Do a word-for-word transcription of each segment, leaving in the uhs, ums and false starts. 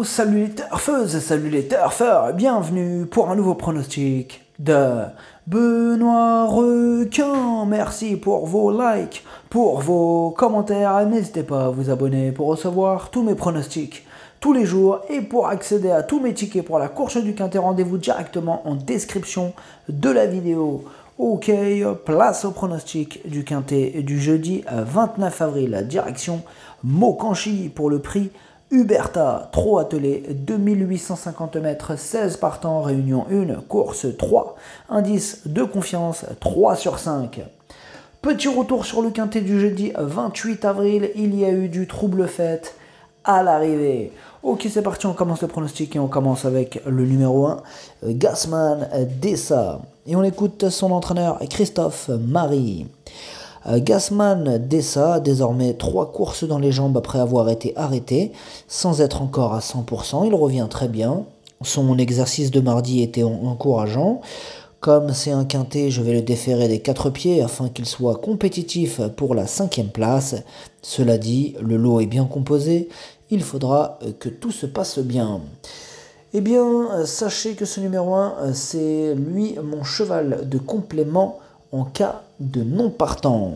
Yo, salut les turfeuses, salut les turfeurs, bienvenue pour un nouveau pronostic de Benoît Requin. Merci pour vos likes, pour vos commentaires, n'hésitez pas à vous abonner pour recevoir tous mes pronostics tous les jours et pour accéder à tous mes tickets pour la course du Quintet, rendez-vous directement en description de la vidéo. Ok, place au pronostic du Quintet du jeudi vingt-neuf avril, direction Mokanchi pour le prix Huberta, trop attelé, deux mille huit cent cinquante mètres, seize partants, réunion un, course trois, indice de confiance trois sur cinq. Petit retour sur le Quintet du jeudi vingt-huit avril, il y a eu du trouble fête à l'arrivée. Ok, c'est parti, on commence le pronostic et on commence avec le numéro un, Gassman Dessa. Et on écoute son entraîneur Christophe Marie. Gassman Dessa, désormais trois courses dans les jambes après avoir été arrêté, sans être encore à cent pour cent, il revient très bien. Son exercice de mardi était encourageant. Comme c'est un quintet, je vais le déférer des quatre pieds afin qu'il soit compétitif pour la cinquième place. Cela dit, le lot est bien composé, il faudra que tout se passe bien. Eh bien, sachez que ce numéro un, c'est lui mon cheval de complément en cas de non partant.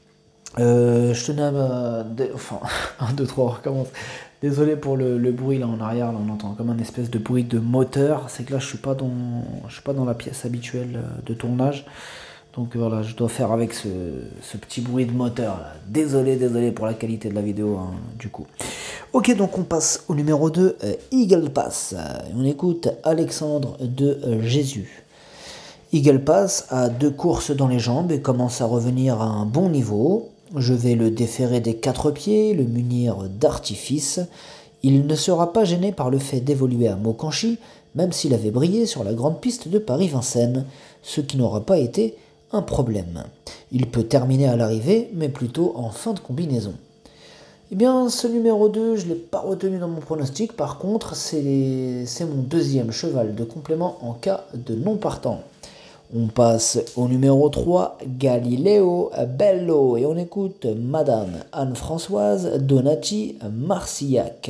Euh, je tenais à... Dé... Enfin, un, deux, trois, on recommence. Désolé pour le, le bruit là en arrière, là on entend comme un espèce de bruit de moteur. C'est que là je suis pas dans, je suis pas dans la pièce habituelle de tournage. Donc voilà, je dois faire avec ce, ce petit bruit de moteur là. Désolé, désolé pour la qualité de la vidéo hein, du coup. Ok, donc on passe au numéro deux, euh, Eagle Pass. On écoute Alexandre de euh, Jésus. Eagle Pass a deux courses dans les jambes et commence à revenir à un bon niveau. Je vais le déférer des quatre pieds, le munir d'artifice. Il ne sera pas gêné par le fait d'évoluer à Mokanchi, même s'il avait brillé sur la grande piste de Paris-Vincennes, ce qui n'aura pas été un problème. Il peut terminer à l'arrivée, mais plutôt en fin de combinaison. Eh bien, ce numéro deux, je ne l'ai pas retenu dans mon pronostic. Par contre, c'est mon deuxième cheval de complément en cas de non partant. On passe au numéro trois, Galileo Bello, et on écoute Madame Anne-Françoise Donati Marcillac.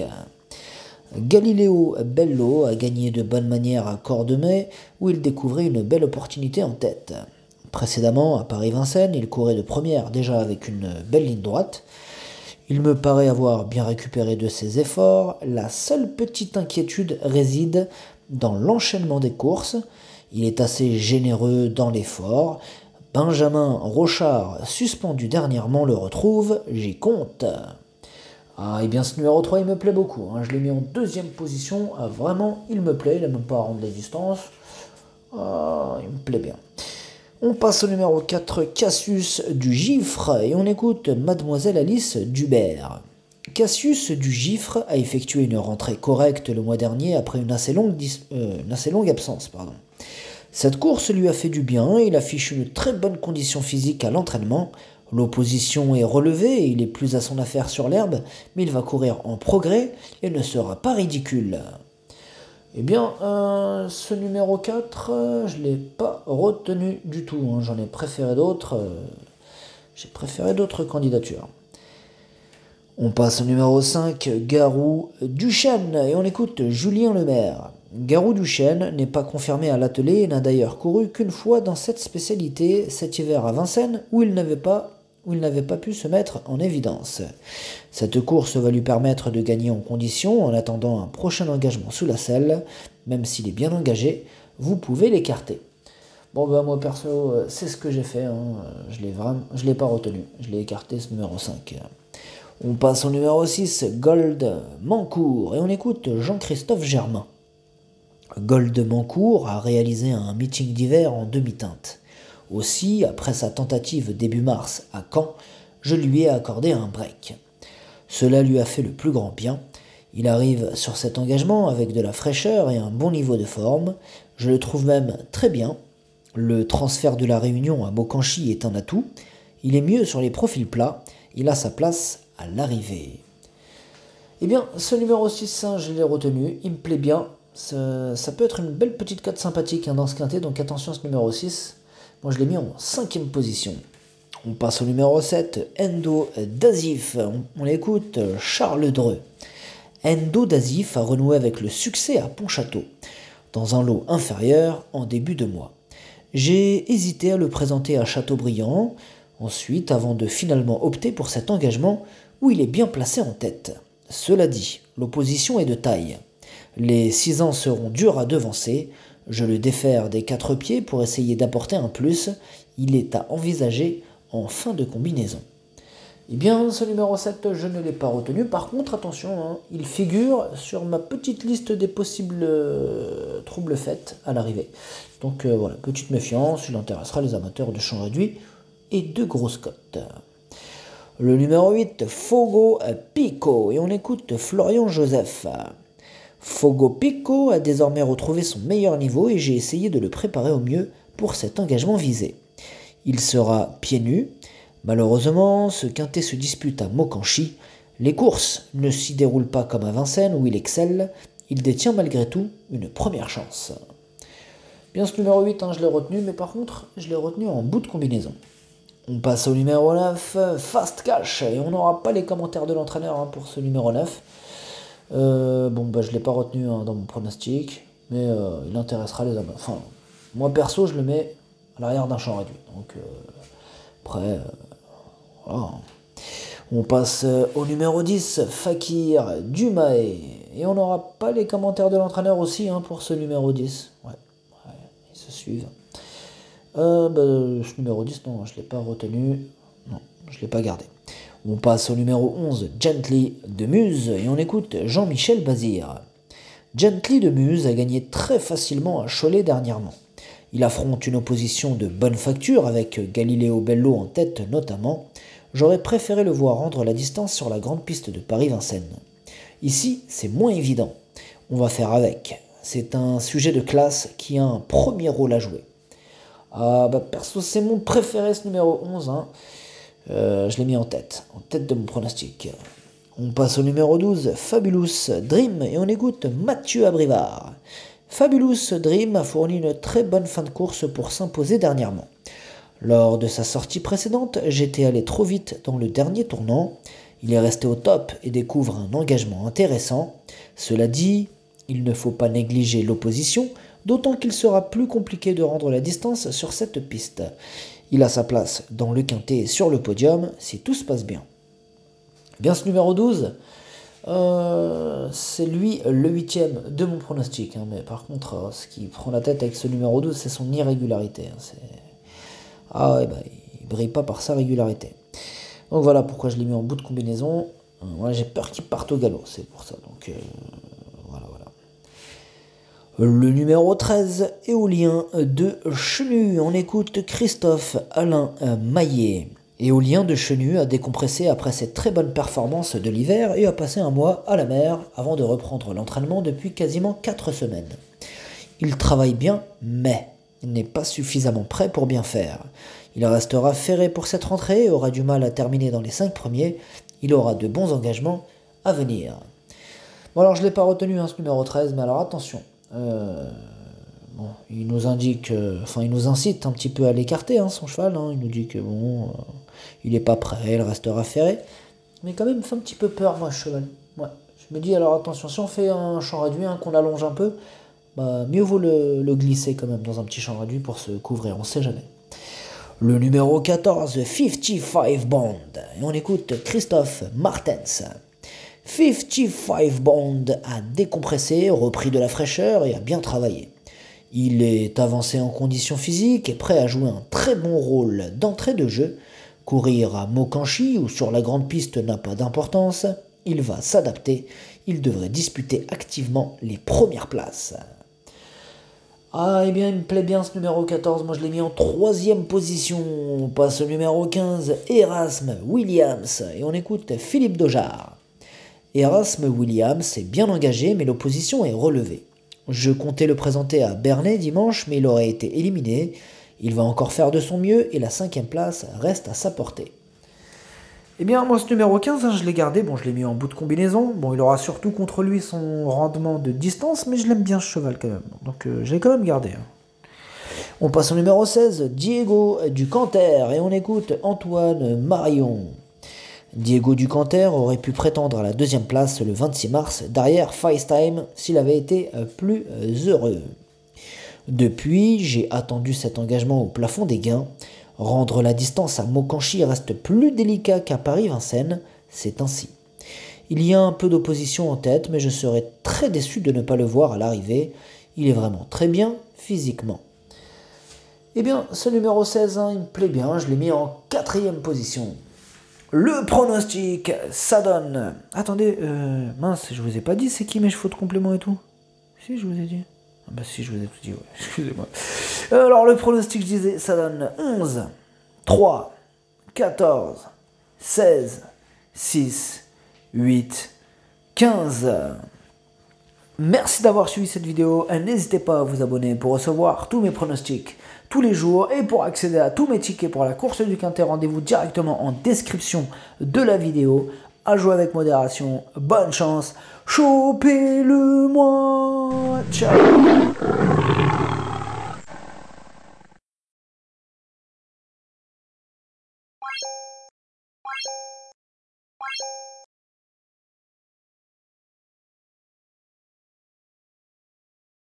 Galileo Bello a gagné de bonne manière à Cordemais, où il découvrait une belle opportunité en tête. Précédemment, à Paris-Vincennes, il courait de première déjà avec une belle ligne droite. Il me paraît avoir bien récupéré de ses efforts. La seule petite inquiétude réside dans l'enchaînement des courses. Il est assez généreux dans l'effort. Benjamin Rochard, suspendu dernièrement, le retrouve. J'y compte. Ah, et bien ce numéro trois, il me plaît beaucoup. Hein. Je l'ai mis en deuxième position. Ah, vraiment, il me plaît. Il n'a même pas à rendre les distances. Ah, il me plaît bien. On passe au numéro quatre, Cassius du Gifre, et on écoute Mademoiselle Alice Dubert. Cassius du Gifre a effectué une rentrée correcte le mois dernier après une assez longue, euh, une assez longue absence. Pardon. Cette course lui a fait du bien, il affiche une très bonne condition physique à l'entraînement. L'opposition est relevée et il est plus à son affaire sur l'herbe, mais il va courir en progrès et ne sera pas ridicule. Eh bien, euh, ce numéro quatre, euh, je ne l'ai pas retenu du tout. Hein. J'en ai préféré d'autres. Euh, J'ai préféré d'autres candidatures. On passe au numéro cinq, Garou Duchesne, et on écoute Julien Lemaire. Garou Duchesne n'est pas confirmé à l'attelé et n'a d'ailleurs couru qu'une fois dans cette spécialité cet hiver à Vincennes, où il n'avait pas où il n'avait pas pu se mettre en évidence. Cette course va lui permettre de gagner en condition en attendant un prochain engagement sous la selle. Même s'il est bien engagé, vous pouvez l'écarter. Bon ben moi perso, c'est ce que j'ai fait, hein. je l'ai vraiment, je l'ai pas retenu, je l'ai écarté ce numéro cinq. On passe au numéro six, Gold Mancourt, et on écoute Jean-Christophe Germain. Gold Mancourt a réalisé un meeting d'hiver en demi-teinte. Aussi, après sa tentative début mars à Caen, je lui ai accordé un break. Cela lui a fait le plus grand bien. Il arrive sur cet engagement avec de la fraîcheur et un bon niveau de forme. Je le trouve même très bien. Le transfert de la Réunion à Mokanchi est un atout. Il est mieux sur les profils plats. Il a sa place à l'arrivée. Eh bien, ce numéro six, hein, je l'ai retenu. Il me plaît bien. Ça, ça peut être une belle petite cote sympathique hein, dans ce quintet. Donc attention à ce numéro six. Moi, je l'ai mis en cinquième position. On passe au numéro sept, Endo Dazif. On, on écoute Charles Dreux. Endo Dazif a renoué avec le succès à Pontchâteau, dans un lot inférieur en début de mois. J'ai hésité à le présenter à Châteaubriand, ensuite avant de finalement opter pour cet engagement où il est bien placé en tête. Cela dit, l'opposition est de taille. Les six ans seront durs à devancer, je le défère des quatre pieds pour essayer d'apporter un plus, il est à envisager en fin de combinaison. Eh bien, ce numéro sept, je ne l'ai pas retenu. Par contre, attention, hein, il figure sur ma petite liste des possibles euh, troubles faits à l'arrivée. Donc euh, voilà, petite méfiance, il intéressera les amateurs de champ réduit et de grosses cotes. Le numéro huit, Fogo Pico, et on écoute Florian Joseph. Fogo Pico a désormais retrouvé son meilleur niveau et j'ai essayé de le préparer au mieux pour cet engagement visé. Il sera pieds nus. Malheureusement, ce quintet se dispute à Mokanchi. Les courses ne s'y déroulent pas comme à Vincennes où il excelle. Il détient malgré tout une première chance. Bien, ce numéro huit, hein, je l'ai retenu, mais par contre, je l'ai retenu en bout de combinaison. On passe au numéro neuf, Fast Cash, et on n'aura pas les commentaires de l'entraîneur hein, pour ce numéro neuf. Euh, bon, bah, je ne l'ai pas retenu hein, dans mon pronostic, mais euh, il intéressera les amateurs. Enfin, moi perso, je le mets à l'arrière d'un champ réduit. Donc, euh, après... Euh, Voilà. On passe au numéro dix, Fakir Dumae. Et on n'aura pas les commentaires de l'entraîneur aussi hein, pour ce numéro dix. Ouais, ouais, ils se suivent. Euh, bah, ce numéro dix, non, je ne l'ai pas retenu. Non, je ne l'ai pas gardé. On passe au numéro onze, Gently de Muse. Et on écoute Jean-Michel Bazir. Gently de Muse a gagné très facilement à Cholet dernièrement. Il affronte une opposition de bonne facture avec Galileo Bello en tête notamment. J'aurais préféré le voir rendre la distance sur la grande piste de Paris-Vincennes. Ici, c'est moins évident. On va faire avec. C'est un sujet de classe qui a un premier rôle à jouer. Ah bah perso, c'est mon préféré ce numéro onze. Hein. Euh, je l'ai mis en tête, en tête de mon pronostic. On passe au numéro douze, Fabulous Dream, et on écoute Mathieu Abrivard. Fabulous Dream a fourni une très bonne fin de course pour s'imposer dernièrement. Lors de sa sortie précédente, j'étais allé trop vite dans le dernier tournant. Il est resté au top et découvre un engagement intéressant. Cela dit, il ne faut pas négliger l'opposition, d'autant qu'il sera plus compliqué de rendre la distance sur cette piste. Il a sa place dans le quintet et sur le podium si tout se passe bien. Bien, ce numéro douze, euh, c'est lui le huitième de mon pronostic. Hein, mais par contre, euh, ce qui prend la tête avec ce numéro douze, c'est son irrégularité. Hein, c'est... Ah ouais, bah, il brille pas par sa régularité. Donc voilà pourquoi je l'ai mis en bout de combinaison. Euh, voilà, j'ai peur qu'il parte au galop, c'est pour ça. Donc euh, voilà, voilà. Le numéro treize, Éolien de Chenu. On écoute Christophe Alain Maillet. Éolien de Chenu a décompressé après cette très bonne performance de l'hiver et a passé un mois à la mer avant de reprendre l'entraînement depuis quasiment quatre semaines. Il travaille bien, mais il n'est pas suffisamment prêt pour bien faire. Il restera ferré pour cette rentrée et aura du mal à terminer dans les cinq premiers. Il aura de bons engagements à venir. Bon alors je ne l'ai pas retenu hein, ce numéro treize, mais alors attention. Euh, bon, il nous indique, euh, enfin il nous incite un petit peu à l'écarter hein, son cheval. Hein. Il nous dit que bon, euh, il n'est pas prêt, il restera ferré. Mais quand même il me fait un petit peu peur moi ce cheval. Ouais. Je me dis alors attention, si on fait un champ réduit, hein, qu'on allonge un peu, bah, mieux vaut le, le glisser quand même dans un petit champ réduit pour se couvrir, on sait jamais. Le numéro quatorze, cinquante-cinq Bond. Et on écoute Christophe Martens. cinquante-cinq Bond a décompressé, repris de la fraîcheur et a bien travaillé. Il est avancé en condition physique et prêt à jouer un très bon rôle d'entrée de jeu. Courir à Mokanchi ou sur la grande piste n'a pas d'importance. Il va s'adapter. Il devrait disputer activement les premières places. Ah, eh bien, il me plaît bien ce numéro quatorze. Moi, je l'ai mis en troisième position. On passe au numéro quinze, Erasme Williams. Et on écoute Philippe Dojard. Erasme Williams est bien engagé, mais l'opposition est relevée. Je comptais le présenter à Bernay dimanche, mais il aurait été éliminé. Il va encore faire de son mieux et la cinquième place reste à sa portée. Eh bien, moi, ce numéro quinze, hein, je l'ai gardé. Bon, je l'ai mis en bout de combinaison. Bon, il aura surtout contre lui son rendement de distance, mais je l'aime bien, ce cheval, quand même. Donc, euh, je l'ai quand même gardé. Hein. On passe au numéro seize, Diego du Canter, et on écoute Antoine Marion. Diego Ducanter aurait pu prétendre à la deuxième place le vingt-six mars, derrière FaceTime s'il avait été plus heureux. Depuis, j'ai attendu cet engagement au plafond des gains. Rendre la distance à Mokanchi reste plus délicat qu'à Paris-Vincennes, c'est ainsi. Il y a un peu d'opposition en tête, mais je serais très déçu de ne pas le voir à l'arrivée. Il est vraiment très bien physiquement. Eh bien, ce numéro seize, hein, il me plaît bien, je l'ai mis en quatrième position. Le pronostic, ça donne... Attendez, euh, mince, je vous ai pas dit c'est qui mes chevaux de complément et tout? Si, je vous ai dit. Ah bah si, je vous ai tout dit, ouais, excusez-moi. Alors, le pronostic, je disais, ça donne onze, trois, quatorze, seize, six, huit, quinze. Merci d'avoir suivi cette vidéo. N'hésitez pas à vous abonner pour recevoir tous mes pronostics tous les jours et pour accéder à tous mes tickets pour la course du Quintet. Rendez-vous directement en description de la vidéo. À jouer avec modération. Bonne chance. Chopez-le moi. Ciao.